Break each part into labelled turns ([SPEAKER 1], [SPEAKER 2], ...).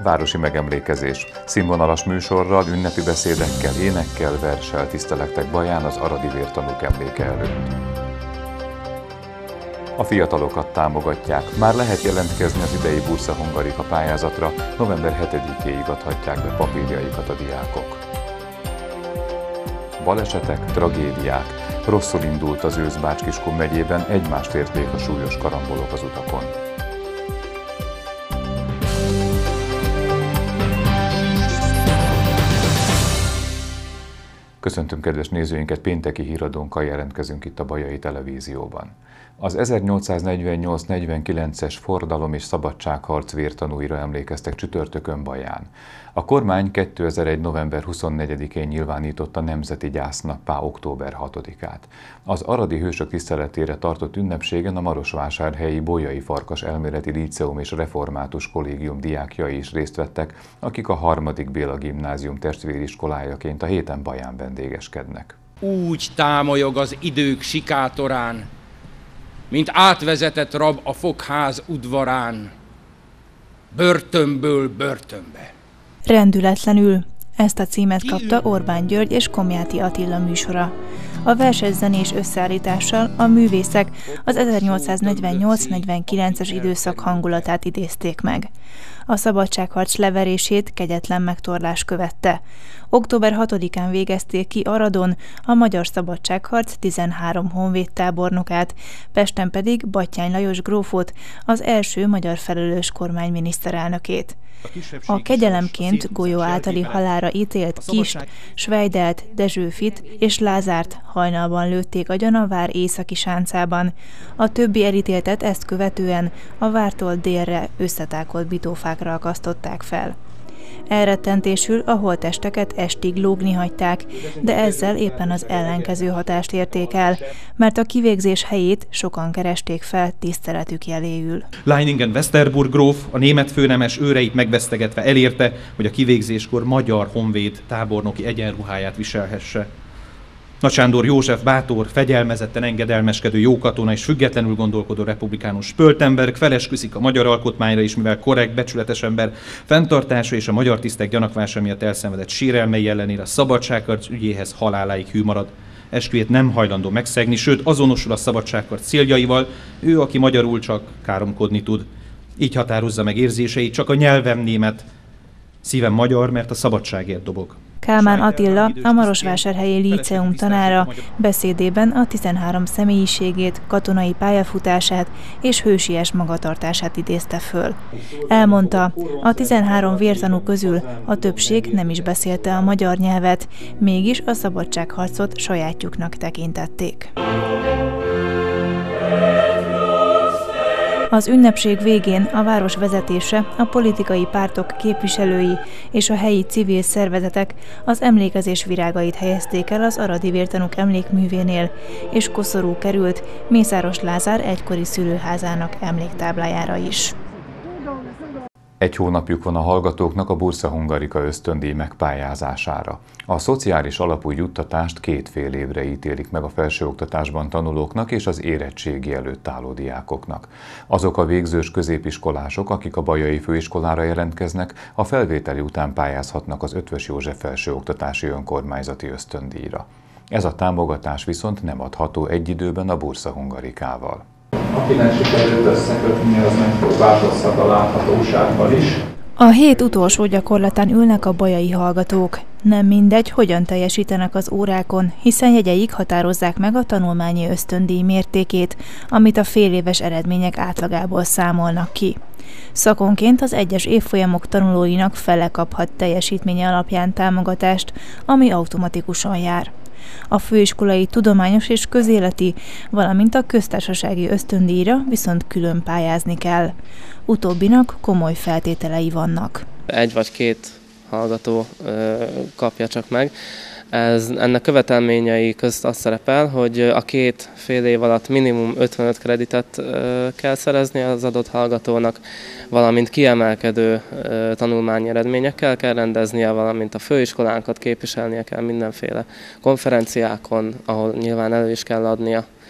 [SPEAKER 1] Városi megemlékezés. Színvonalas műsorral, ünnepi beszédekkel, énekkel, verssel tisztelektek Baján az aradi vértanúk emléke előtt. A fiatalokat támogatják. Már lehet jelentkezni az idei Bursa Hungarika pályázatra, november 7-éig adhatják be papírjaikat a diákok. Balesetek, tragédiák. Rosszul indult az ősz Bács-Kiskun megyében, egymást érték a súlyos karambolok az utakon. Köszöntöm kedves nézőinket, pénteki híradónkkal jelentkezünk itt a Bajai Televízióban. Az 1848-49-es forradalom és szabadságharc vértanúira emlékeztek csütörtökön Baján. A kormány 2001. november 24-én nyilvánította nemzeti gyásznappá október 6-át. Az aradi hősök tiszteletére tartott ünnepségen a marosvásárhelyi Bolyai Farkas Elméleti Líceum és Református Kollégium diákjai is részt vettek, akik a 3. Béla Gimnázium testvériskolájaként a héten Baján vendégeskednek.
[SPEAKER 2] Úgy támolyog az idők sikátorán, mint átvezetett rab a fogház udvarán, börtönből börtönbe.
[SPEAKER 3] Rendületlenül. Ezt a címet kapta Orbán György és Komjáti Attila műsora. A verses-zenés összeállítással a művészek az 1848-49-es időszak hangulatát idézték meg. A szabadságharc leverését kegyetlen megtorlás követte. Október 6-án végezték ki Aradon a Magyar Szabadságharc 13 honvédtábornokát, Pesten pedig Batthyány Lajos grófot, az első magyar felelős kormány miniszterelnökét. A kegyelemként golyó általi halálra ítélt Kist, Sveidelt, Dezsőfit és Lázárt hajnalban lőtték agyon a vár északi sáncában. A többi elítéltet ezt követően a vártól délre összetákolt bitófákra akasztották fel. Elrettentésül a holttesteket estig lógni hagyták, de ezzel éppen az ellenkező hatást érték el, mert a kivégzés helyét sokan keresték fel tiszteletük jeléül.
[SPEAKER 4] Leiningen-Westerburg gróf a német főnemes őreit megvesztegetve elérte, hogy a kivégzéskor magyar honvéd tábornoki egyenruháját viselhesse. Nagy Sándor József bátor, fegyelmezetten engedelmeskedő jókatona és függetlenül gondolkodó republikánus Spöltenberg felesküszik a magyar alkotmányra is, mivel korrekt, becsületes ember fenntartása és a magyar tisztek gyanakvása miatt elszenvedett sérelmei ellenére a szabadságharc ügyéhez haláláig hű marad. Esküjét nem hajlandó megszegni, sőt azonosul a szabadságharc céljaival, ő, aki magyarul csak káromkodni tud. Így határozza meg érzéseit, csak a nyelvem német, szívem magyar, mert a szabadságért dobog.
[SPEAKER 3] Kálmán Attila, a Marosvásárhelyi Líceum tanára beszédében a 13 személyiségét, katonai pályafutását és hősies magatartását idézte föl. Elmondta, a 13 vértanú közül a többség nem is beszélte a magyar nyelvet, mégis a szabadságharcot sajátjuknak tekintették. Az ünnepség végén a város vezetése, a politikai pártok képviselői és a helyi civil szervezetek az emlékezés virágait helyezték el az aradi vértanúk emlékművénél, és koszorú került Mészáros Lázár egykori szülőházának emléktáblájára is.
[SPEAKER 1] Egy hónapjuk van a hallgatóknak a Bursa Hungarika ösztöndíj megpályázására. A szociális alapú juttatást 2 fél évre ítélik meg a felsőoktatásban tanulóknak és az érettségi előtt álló diákoknak. Azok a végzős középiskolások, akik a Bajai Főiskolára jelentkeznek, a felvételi után pályázhatnak az Eötvös József felsőoktatási önkormányzati ösztöndíjra. Ez a támogatás viszont nem adható egy időben a Bursa Hungarikával.
[SPEAKER 5] Akinek sikerült összekötni, az megpróbálkozhat a láthatósággal is.
[SPEAKER 3] A hét utolsó gyakorlatán ülnek a bajai hallgatók. Nem mindegy, hogyan teljesítenek az órákon, hiszen jegyeik határozzák meg a tanulmányi ösztöndíj mértékét, amit a féléves eredmények átlagából számolnak ki. Szakonként az egyes évfolyamok tanulóinak fele kaphat teljesítménye alapján támogatást, ami automatikusan jár. A főiskolai tudományos és közéleti, valamint a köztársasági ösztöndíjra viszont külön pályázni kell. Utóbbinak komoly feltételei vannak.
[SPEAKER 6] 1 vagy 2 hallgató kapja csak meg. Ennek követelményei közt az szerepel, hogy a 2 fél év alatt minimum 55 kreditet kell szerezni az adott hallgatónak, valamint kiemelkedő tanulmányi eredményekkel kell rendeznie, valamint a főiskolánkat képviselnie kell mindenféle konferenciákon, ahol nyilván elő is kell adnia.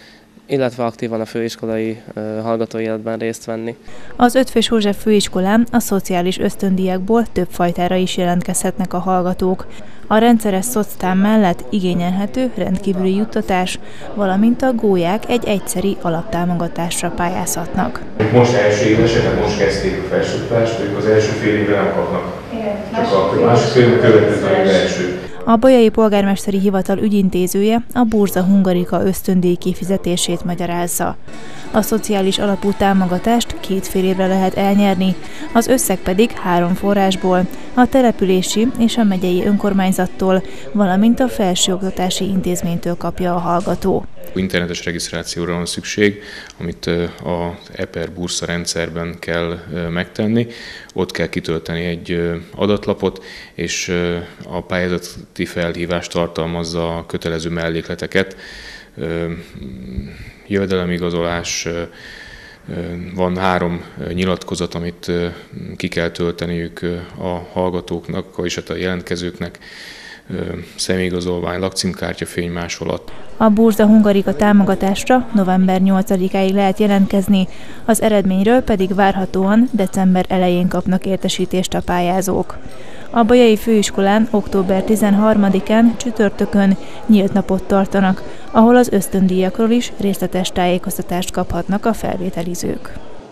[SPEAKER 6] illetve aktívan a főiskolai hallgatói életben részt venni.
[SPEAKER 3] Az Eötvös József főiskolán a szociális ösztöndíjakból több fajtára is jelentkezhetnek a hallgatók. A rendszeres szoctám mellett igényelhető rendkívüli juttatás, valamint a gólyák egy egyszeri alaptámogatásra pályázhatnak.
[SPEAKER 7] Most első évesek, most kezdték a felsőoktatást, ők az első fél évben nem kapnak. Csak a másik következő első.
[SPEAKER 3] A Bolyai Polgármesteri Hivatal ügyintézője a Burza Hungarika ösztöndíj kifizetését magyarázza. A szociális alapú támogatást 2 fél évre lehet elnyerni, az összeg pedig 3 forrásból, a települési és a megyei önkormányzattól, valamint a felsőoktatási intézménytől kapja a hallgató.
[SPEAKER 8] Internetes regisztrációra van szükség, amit az EPER Bursa rendszerben kell megtenni. Ott kell kitölteni egy adatlapot, és a pályázati felhívás tartalmazza a kötelező mellékleteket. Jövedelemigazolás, van 3 nyilatkozat, amit ki kell tölteniük a hallgatóknak, és a jelentkezőknek, személyigazolvány, lakcímkártya, fénymásolat.
[SPEAKER 3] A Burza Hungarika támogatásra november 8-áig lehet jelentkezni, az eredményről pedig várhatóan december elején kapnak értesítést a pályázók. A Bolyai Főiskolán október 13-án csütörtökön nyílt napot tartanak, ahol az ösztöndíjakról is részletes tájékoztatást kaphatnak a felvételizők.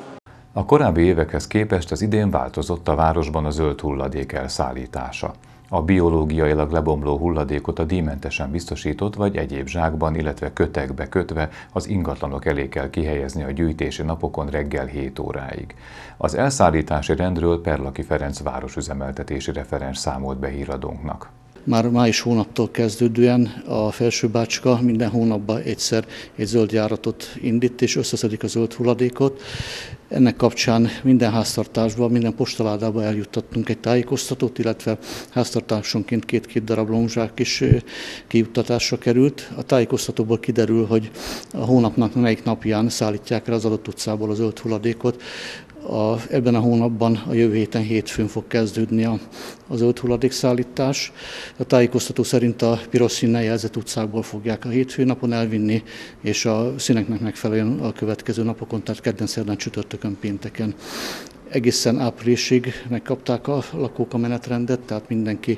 [SPEAKER 1] A korábbi évekhez képest az idén változott a városban a zöld hulladék elszállítása. A biológiailag lebomló hulladékot a díjmentesen biztosított vagy egyéb zsákban, illetve kötekbe kötve az ingatlanok elé kell kihelyezni a gyűjtési napokon reggel 7 óráig. Az elszállítási rendről Perlaki Ferenc városüzemeltetési referens számolt be híradónknak.
[SPEAKER 9] Már május hónaptól kezdődően a Felsőbácska minden hónapban egyszer egy zöld járatot indít, és összeszedik a zöld hulladékot. Ennek kapcsán minden háztartásban, minden postaládában eljuttattunk egy tájékoztatót, illetve háztartásonként 2 darab lomzsák is kijuttatásra került. A tájékoztatóból kiderül, hogy a hónapnak melyik napján szállítják el az adott utcából a zöld hulladékot. Ebben a hónapban a jövő héten hétfőn fog kezdődni a zöld hulladékszállítás. A tájékoztató szerint a piros színnel jelzett utcákból fogják a hétfő napon elvinni, és a színeknek megfelelően a következő napokon, tehát kedden, szerdán, csütörtökön, pénteken. Egészen áprilisig megkapták a lakók a menetrendet, tehát mindenki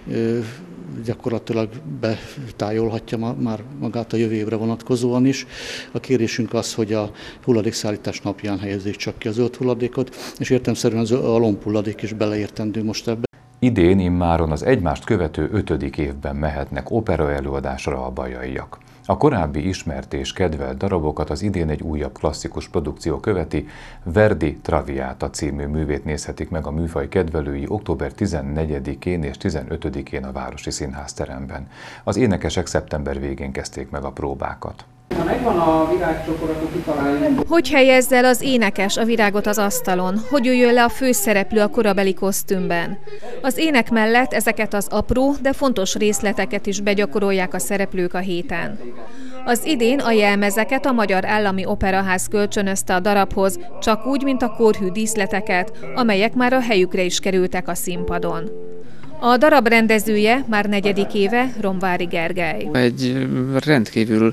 [SPEAKER 9] gyakorlatilag betájolhatja már magát a jövő évre vonatkozóan is. A kérésünk az, hogy a hulladékszállítás napján helyezzék csak ki a zöld hulladékot, és értelemszerűen a lombhulladék is beleértendő most ebbe.
[SPEAKER 1] Idén immáron az egymást követő 5. évben mehetnek opera előadásra a bajaiak. A korábbi ismert és kedvelt darabokat az idén egy újabb klasszikus produkció követi, Verdi Traviata című művét nézhetik meg a műfaj kedvelői október 14-én és 15-én a Városi Színházteremben. Az énekesek szeptember végén kezdték meg a próbákat.
[SPEAKER 10] Ha megvan a virágcsokor, akkor kitaláljuk.
[SPEAKER 11] Hogy helyezze el az énekes a virágot az asztalon? Hogy üljön le a főszereplő a korabeli kosztümben? Az ének mellett ezeket az apró, de fontos részleteket is begyakorolják a szereplők a héten. Az idén a jelmezeket a Magyar Állami Operaház kölcsönözte a darabhoz, csak úgy, mint a kórhű díszleteket, amelyek már a helyükre is kerültek a színpadon. A darab rendezője már 4. éve Romvári Gergely.
[SPEAKER 12] Egy rendkívül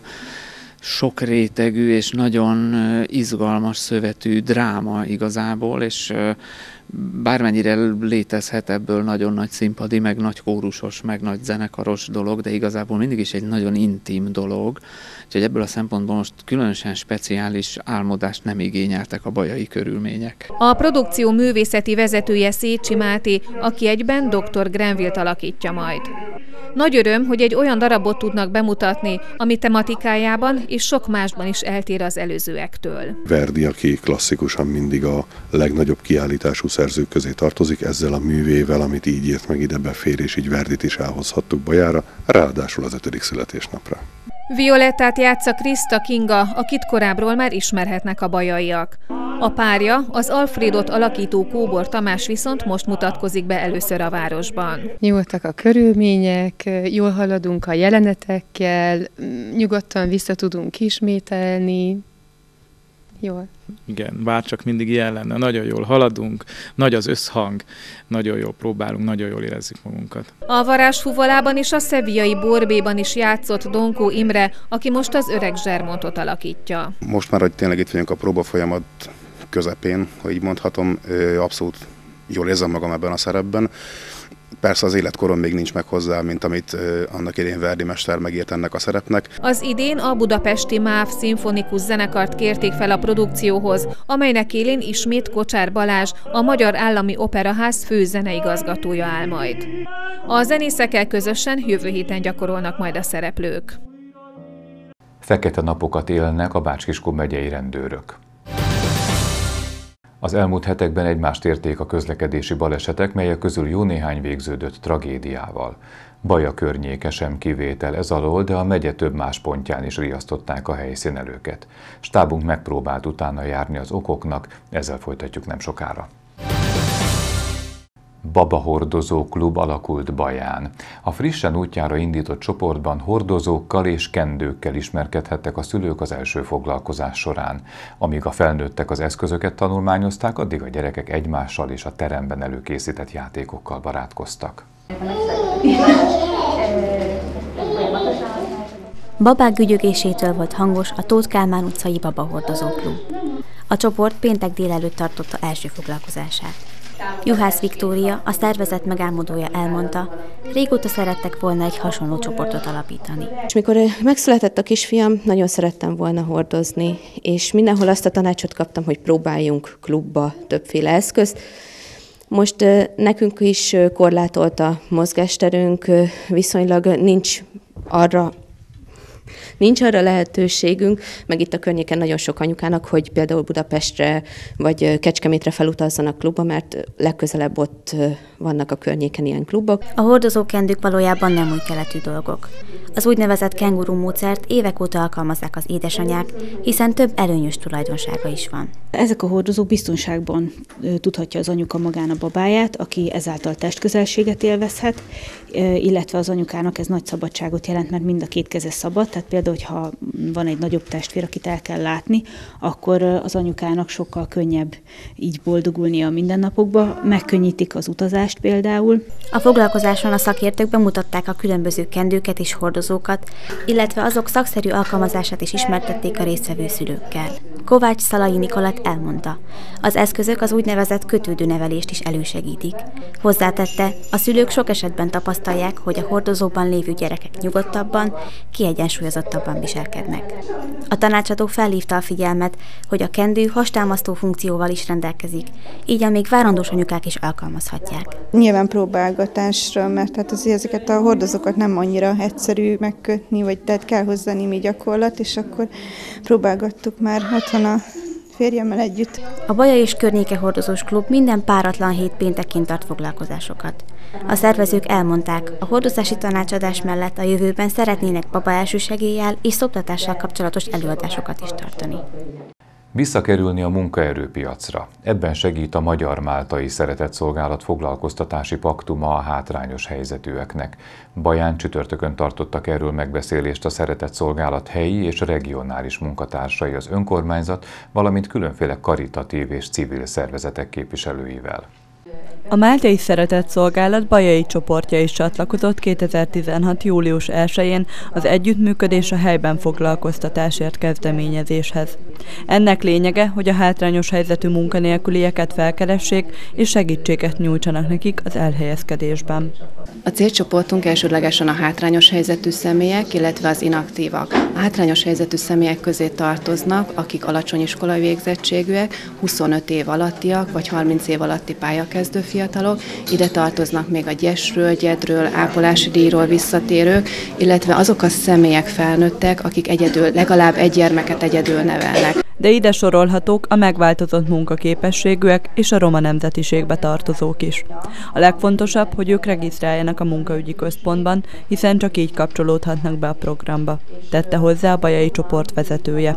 [SPEAKER 12] sok rétegű és nagyon izgalmas szövetű dráma igazából, és bármennyire létezhet ebből nagyon nagy színpadi, meg nagy kórusos, meg nagy zenekaros dolog, de igazából mindig is egy nagyon intim dolog, úgyhogy ebből a szempontból most különösen speciális álmodást nem igényeltek a bajai körülmények.
[SPEAKER 11] A produkció művészeti vezetője Szécsi Máté, aki egyben Dr. Grenvillt alakítja majd. Nagy öröm, hogy egy olyan darabot tudnak bemutatni, ami tematikájában és sok másban is eltér az előzőektől.
[SPEAKER 13] Verdi, aki klasszikusan mindig a legnagyobb kiállítású szerzők közé tartozik, ezzel a művével, amit így írt meg, ide befér, és így Verdit is elhozhattuk Bajára, ráadásul az 5. születésnapra.
[SPEAKER 11] Violettát játsza Kriszta Kinga, akit korábbról már ismerhetnek a bajaiak. A párja, az Alfredot alakító Kóbor Tamás viszont most mutatkozik be először a városban.
[SPEAKER 14] Nyugodtak a körülmények, jól haladunk a jelenetekkel, nyugodtan vissza tudunk ismételni. Jól.
[SPEAKER 15] Igen, bárcsak mindig ilyen lenne. Nagyon jól haladunk, nagy az összhang, nagyon jól próbálunk, nagyon jól érezzük magunkat.
[SPEAKER 11] A varázsfuvolában és a szeviai borbéban is játszott Donkó Imre, aki most az Öreg Zsermontot alakítja.
[SPEAKER 16] Most már, hogy tényleg itt vagyunk a próbafolyamat közepén, ha így mondhatom, abszolút jól érzem magam ebben a szerepben. Persze az életkorom még nincs meg hozzá, mint amit annak idén Verdi mester megírt ennek a szerepnek.
[SPEAKER 11] Az idén a budapesti MÁV szimfonikus zenekart kérték fel a produkcióhoz, amelynek élén ismét Kocsár Balázs, a Magyar Állami Operaház főzeneigazgatója áll majd. A zenészekkel közösen jövő héten gyakorolnak majd a szereplők.
[SPEAKER 1] Fekete napokat élnek a Bács-Kiskun megyei rendőrök. Az elmúlt hetekben egymást érték a közlekedési balesetek, melyek közül jó néhány végződött tragédiával. Baja környéke sem kivétel ez alól, de a megye több más pontján is riasztották a helyszínelőket. Stábunk megpróbált utána járni az okoknak, ezzel folytatjuk nem sokára. Babahordozó klub alakult Baján. A frissen útjára indított csoportban hordozókkal és kendőkkel ismerkedhettek a szülők az első foglalkozás során. Amíg a felnőttek az eszközöket tanulmányozták, addig a gyerekek egymással és a teremben előkészített játékokkal barátkoztak.
[SPEAKER 17] Babák gügyögésétől volt hangos a Tóth Kálmán utcai babahordozó klub. A csoport péntek délelőtt tartotta első foglalkozását. Juhász Viktória, a szervezet megálmodója elmondta, régóta szerettek volna egy hasonló csoportot alapítani.
[SPEAKER 18] És mikor megszületett a kisfiam, nagyon szerettem volna hordozni, és mindenhol azt a tanácsot kaptam, hogy próbáljunk klubba többféle eszközt. Most nekünk is korlátolt a mozgásterünk, viszonylag nincs arra lehetőségünk, meg itt a környéken nagyon sok anyukának, hogy például Budapestre vagy Kecskemétre felutazzanak klubba, mert legközelebb ott vannak a környéken ilyen klubok.
[SPEAKER 17] A hordozókendők valójában nem új keletű dolgok. Az úgynevezett kenguru módszert évek óta alkalmazzák az édesanyák, hiszen több előnyös tulajdonsága is van.
[SPEAKER 19] Ezek a hordozók biztonságban tudhatja az anyuka magán a babáját, aki ezáltal testközelséget élvezhet, illetve az anyukának ez nagy szabadságot jelent, mert mind a két keze szabad, tehát például, hogyha van egy nagyobb testvér, akit el kell látni, akkor az anyukának sokkal könnyebb így boldogulnia a mindennapokban, megkönnyítik az utazást például.
[SPEAKER 17] A foglalkozáson a szakértők bemutatták a különböző kendőket és hordozókat, illetve azok szakszerű alkalmazását is ismertették a résztvevő szülőkkel. Kovács Szalai Nikolett elmondta, az eszközök az úgynevezett kötődő nevelést is elősegítik. Hozzátette, a szülők sok esetben tapasztalják, hogy a hordozóban lévő gyerekek nyugodtabban, kiegyensúlyozottabban viselkednek. A tanácsadó felhívta a figyelmet, hogy a kendő hastámasztó funkcióval is rendelkezik, így a még várandós anyukák is alkalmazhatják.
[SPEAKER 20] Nyilván próbálgatásra, mert hát azért ezeket a hordozókat nem annyira egyszerű megkötni, vagy tehát kell hozzá némi gyakorlat, és akkor próbálgattuk már otthon a férjemmel együtt.
[SPEAKER 17] A Baja és környéke hordozós klub minden páratlan hét péntekén tart foglalkozásokat. A szervezők elmondták, a hordozási tanácsadás mellett a jövőben szeretnének baba elsősegéllyel és szoptatással kapcsolatos előadásokat is tartani.
[SPEAKER 1] Visszakerülni a munkaerőpiacra. Ebben segít a Magyar-Máltai Szeretetszolgálat foglalkoztatási paktuma a hátrányos helyzetűeknek. Baján csütörtökön tartottak erről megbeszélést a Szeretetszolgálat helyi és regionális munkatársai, az önkormányzat, valamint különféle karitatív és civil szervezetek képviselőivel.
[SPEAKER 21] A Máltai Szeretetszolgálat bajai csoportja is csatlakozott 2016. július 1-én az Együttműködés a helyben foglalkoztatásért kezdeményezéshez. Ennek lényege, hogy a hátrányos helyzetű munkanélkülieket felkeressék és segítséget nyújtsanak nekik az elhelyezkedésben.
[SPEAKER 18] A célcsoportunk elsődlegesen a hátrányos helyzetű személyek, illetve az inaktívak. A hátrányos helyzetű személyek közé tartoznak, akik alacsony iskolai végzettségűek, 25 év alattiak vagy 30 év alatti pályakezdő fiatalok, ide tartoznak még a gyesről, gyedről, ápolási díjról visszatérők, illetve azok a személyek felnőttek, akik egyedül, legalább egy gyermeket egyedül nevelnek.
[SPEAKER 21] De ide sorolhatók a megváltozott munkaképességűek és a roma nemzetiségbe tartozók is. A legfontosabb, hogy ők regisztráljanak a munkaügyi központban, hiszen csak így kapcsolódhatnak be a programba, tette hozzá a bajai csoport vezetője.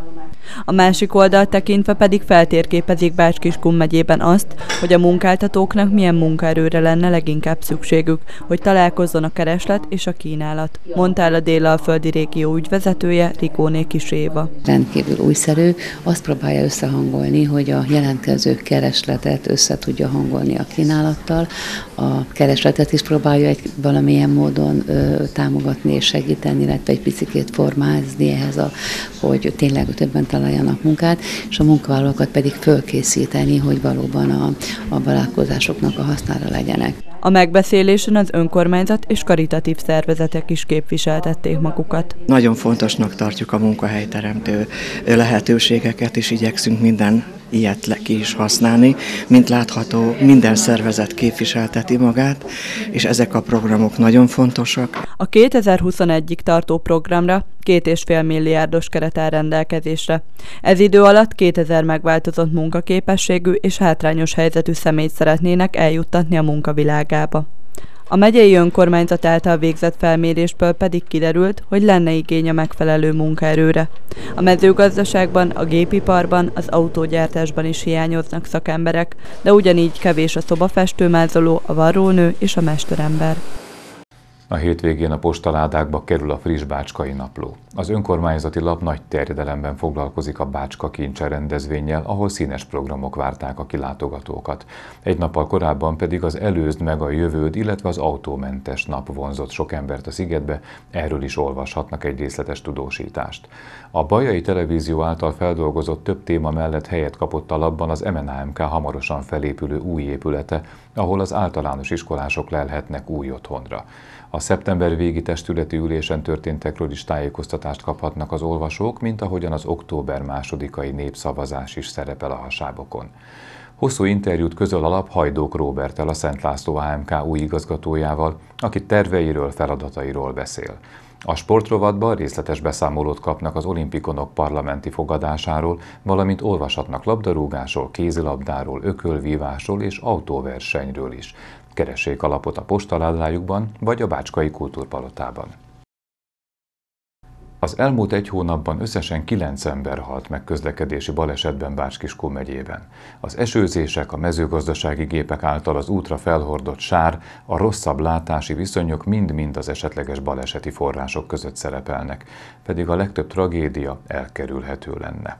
[SPEAKER 21] A másik oldalt tekintve pedig feltérképezik Bács-Kiskun megyében azt, hogy a munkáltatóknak milyen munkaerőre lenne leginkább szükségük, hogy találkozzon a kereslet és a kínálat, mondta el a Dél-Alföldi régió ügyvezetője, Rikóné Kis Éva.
[SPEAKER 2] Rendkívül újszerű, azt próbálja összehangolni, hogy a jelentkező keresletet össze tudja hangolni a kínálattal, a keresletet is próbálja valamilyen módon támogatni és segíteni, illetve egy picikét formázni ehhez, hogy tényleg többen találjanak munkát, és a munkavállalókat pedig fölkészíteni, hogy valóban a vállalkozásoknak a hasznára legyenek.
[SPEAKER 21] A megbeszélésen az önkormányzat és karitatív szervezetek is képviseltették magukat.
[SPEAKER 22] Nagyon fontosnak tartjuk a munkahelyteremtő lehetőségeket, és igyekszünk minden ilyet ki is használni. Mint látható, minden szervezet képviselteti magát, és ezek a programok nagyon fontosak.
[SPEAKER 21] A 2021-ig tartó programra 2,5 milliárdos keret áll rendelkezésre. Ez idő alatt 2000 megváltozott munkaképességű és hátrányos helyzetű személyt szeretnének eljuttatni a munkavilágába. A megyei önkormányzat által végzett felmérésből pedig kiderült, hogy lenne igény a megfelelő munkaerőre. A mezőgazdaságban, a gépiparban, az autógyártásban is hiányoznak szakemberek, de ugyanígy kevés a szobafestőmázoló, a varrónő és a mesterember.
[SPEAKER 1] A hétvégén a postaládákba kerül a friss Bácskai Napló. Az önkormányzati lap nagy terjedelemben foglalkozik a Bácska Kincse rendezvénnyel, ahol színes programok várták a kilátogatókat. Egy nappal korábban pedig az Előzd meg a jövőd, illetve az autómentes nap vonzott sok embert a szigetbe, erről is olvashatnak egy részletes tudósítást. A Bajai Televízió által feldolgozott több téma mellett helyet kapott a lapban az MNAMK hamarosan felépülő új épülete, ahol az általános iskolások lelhetnek új otthonra. A szeptember végi testületi ülésen történtekről is tájékoztatást kaphatnak az olvasók, mint ahogyan az október 2-ai népszavazás is szerepel a hasábokon. Hosszú interjút közöl a lap Hajdók Róberttel, a Szent László AMK új igazgatójával, aki terveiről, feladatairól beszél. A sportrovatban részletes beszámolót kapnak az olimpikonok parlamenti fogadásáról, valamint olvashatnak labdarúgásról, kézilabdáról, ökölvívásról és autóversenyről is. Keressék a lapot a postaládájukban vagy a Bácskai Kultúrpalotában. Az elmúlt egy hónapban összesen 9 ember halt meg közlekedési balesetben Bács-Kiskun megyében. Az esőzések, a mezőgazdasági gépek által az útra felhordott sár, a rosszabb látási viszonyok mind-mind az esetleges baleseti források között szerepelnek, pedig a legtöbb tragédia elkerülhető lenne.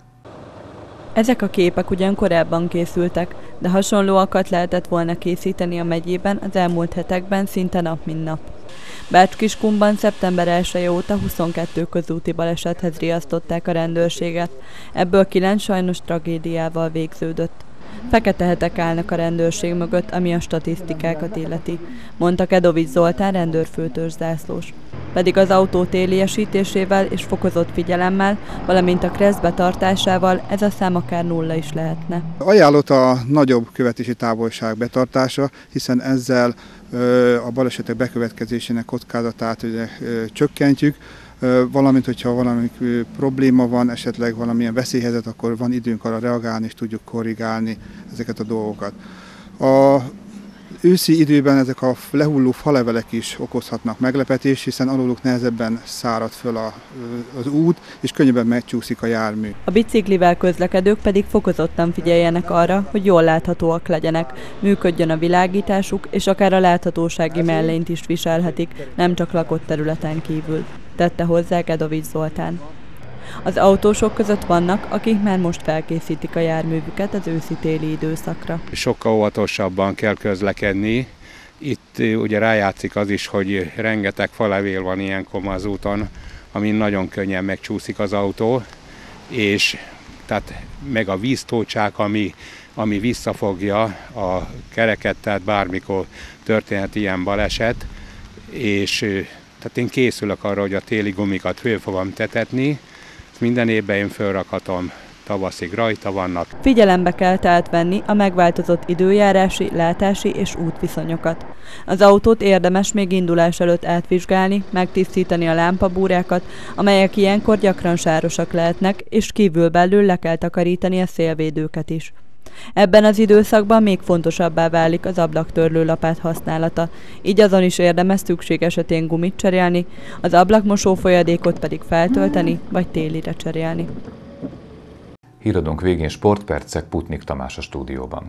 [SPEAKER 21] Ezek a képek ugyan korábban készültek, de hasonlóakat lehetett volna készíteni a megyében az elmúlt hetekben szinte nap mint nap. Bács-Kiskunban szeptember 1 óta 22 közúti balesethez riasztották a rendőrséget, ebből 9 sajnos tragédiával végződött. Fekete hetek állnak a rendőrség mögött, ami a statisztikákat illeti, mondta Kedovics Zoltán rendőrfőtörzszászlós. Pedig az autó téliesítésével és fokozott figyelemmel, valamint a kressz betartásával ez a szám akár 0 is lehetne.
[SPEAKER 23] Ajánlott a nagyobb követési távolság betartása, hiszen ezzel a balesetek bekövetkezésének kockázatát csökkentjük, valamint, hogyha valami probléma van, esetleg valamilyen veszélyhelyzet, akkor van időnk arra reagálni, és tudjuk korrigálni ezeket a dolgokat. A őszi időben ezek a lehulló falevelek is okozhatnak meglepetést, hiszen aluluk nehezebben szárad föl az út, és könnyebben megcsúszik a jármű.
[SPEAKER 21] A biciklivel közlekedők pedig fokozottan figyeljenek arra, hogy jól láthatóak legyenek, működjön a világításuk, és akár a láthatósági mellényt is viselhetik, nem csak lakott területen kívül, tette hozzá Kedovics Zoltán. Az autósok között vannak, akik már most felkészítik a járművüket az őszi-téli időszakra.
[SPEAKER 24] Sokkal óvatosabban kell közlekedni. Itt ugye rájátszik az is, hogy rengeteg falevél van ilyenkor az úton, amin nagyon könnyen megcsúszik az autó, és tehát meg a víztócsák, ami visszafogja a kereket, tehát bármikor történhet ilyen baleset, és tehát én készülök arra, hogy a téli gumikat föl fogom tetetni. Minden évben én fölrakhatom, tavaszig rajta vannak.
[SPEAKER 21] Figyelembe kell tehát venni a megváltozott időjárási, látási és útviszonyokat. Az autót érdemes még indulás előtt átvizsgálni, megtisztítani a lámpabúrákat, amelyek ilyenkor gyakran sárosak lehetnek, és kívül-belül le kell takarítani a szélvédőket is. Ebben az időszakban még fontosabbá válik az ablaktörlő lapát használata, így azon is érdemes szükség esetén gumit cserélni, az ablakmosó folyadékot pedig feltölteni vagy télire cserélni.
[SPEAKER 1] Híradónk végén sportpercek, Putnik Tamás a stúdióban.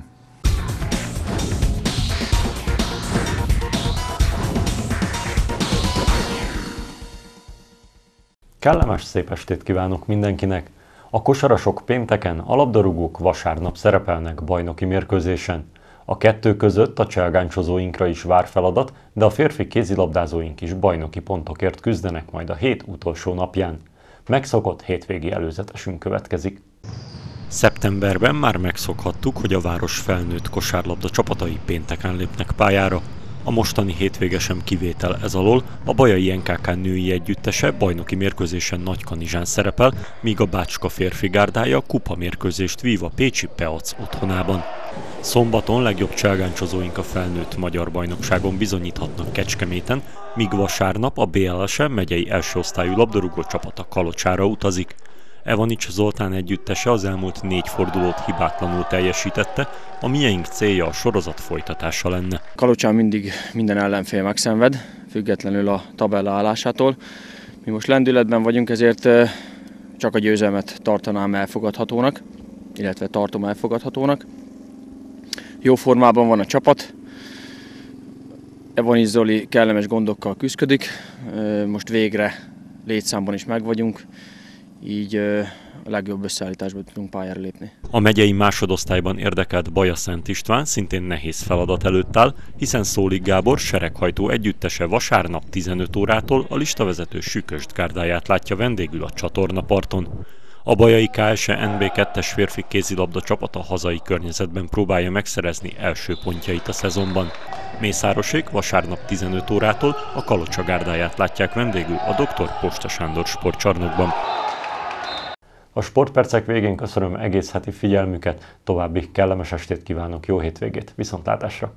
[SPEAKER 4] Kellemes szép estét kívánok mindenkinek! A kosarasok pénteken, a labdarúgók vasárnap szerepelnek bajnoki mérkőzésen. A kettő között a cselgáncsozóinkra is vár feladat, de a férfi kézilabdázóink is bajnoki pontokért küzdenek majd a hét utolsó napján. Megszokott hétvégi előzetesünk következik. Szeptemberben már megszokhattuk, hogy a város felnőtt kosárlabda csapatai pénteken lépnek pályára. A mostani hétvége sem kivétel ez alól, a Bajai NKK női együttese bajnoki mérkőzésen Nagykanizsán szerepel, míg a Bácska férfi gárdája kupa mérkőzést vív a pécsi Peac otthonában. Szombaton legjobb cselgáncsozóink a felnőtt magyar bajnokságon bizonyíthatnak Kecskeméten, míg vasárnap a BLS megyei elsőosztályú labdarúgó csapata Kalocsára utazik. Evanics Zoltán együttese az elmúlt 4 fordulót hibátlanul teljesítette, a mieink célja a sorozat folytatása lenne.
[SPEAKER 5] Kalocsán mindig minden ellenfél megszenved, függetlenül a tabella állásától. Mi most lendületben vagyunk, ezért csak a győzelmet tartanám elfogadhatónak, illetve tartom elfogadhatónak. Jó formában van a csapat, Evanics Zoli kellemes gondokkal küszködik, most végre létszámban is megvagyunk. Így a legjobb összeállításban tudunk pályára lépni.
[SPEAKER 4] A megyei másodosztályban érdekelt Baja Szent István szintén nehéz feladat előtt áll, hiszen Szólik Gábor sereghajtó együttese vasárnap 15 órától a listavezető Sükösd gárdáját látja vendégül a csatornaparton. A Bajai KSE NB2-es férfi kézilabda csapata hazai környezetben próbálja megszerezni első pontjait a szezonban. Mészárosék vasárnap 15 órától a Kalocsa gárdáját látják vendégül a Dr. Posta Sándor sportcsarnokban. A sportpercek végén köszönöm egész heti figyelmüket, további kellemes estét kívánok, jó hétvégét, viszontlátásra!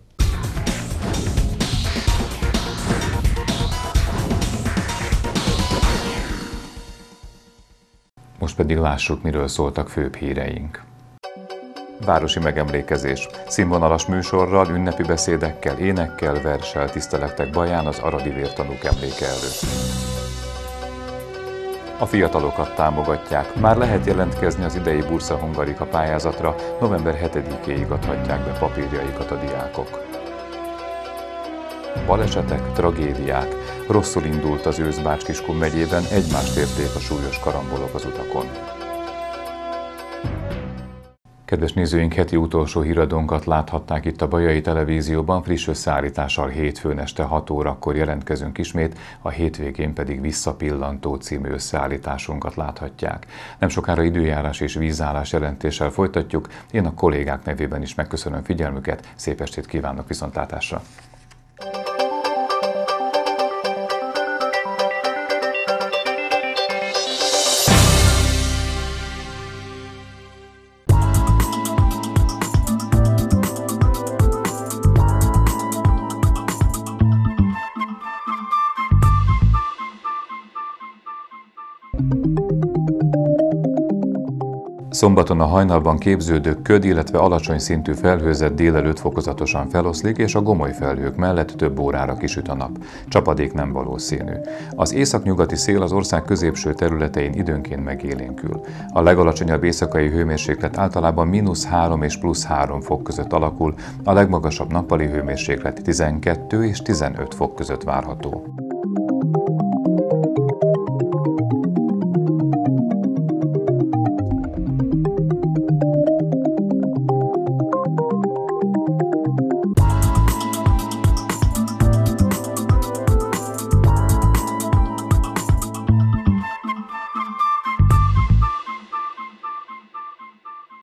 [SPEAKER 1] Most pedig lássuk, miről szóltak főbb híreink. Városi megemlékezés. Színvonalas műsorral, ünnepi beszédekkel, énekkel, verssel tisztelektek Baján az aradi vértanúk emléke előtt. A fiatalokat támogatják. Már lehet jelentkezni az idei Bursa Hungarika pályázatra, november 7-éig adhatják be papírjaikat a diákok. Balesetek, tragédiák. Rosszul indult az ősz Bács-Kiskun megyében, egymást érték a súlyos karambolok az utakon. Kedves nézőink, heti utolsó híradónkat láthatták itt a Bajai Televízióban, friss összeállítással hétfőn este 6 órakor jelentkezünk ismét, a hétvégén pedig Visszapillantó című összeállításunkat láthatják. Nem sokára időjárás és vízállás jelentéssel folytatjuk, én a kollégák nevében is megköszönöm figyelmüket, szép estét kívánok, viszontlátásra! Szombaton a hajnalban képződő köd, illetve alacsony szintű felhőzet délelőtt fokozatosan feloszlik, és a gomoly felhők mellett több órára kisüt a nap. Csapadék nem valószínű. Az északnyugati szél az ország középső területein időnként megélénkül. A legalacsonyabb éjszakai hőmérséklet általában -3 és +3 fok között alakul, a legmagasabb nappali hőmérséklet 12 és 15 fok között várható.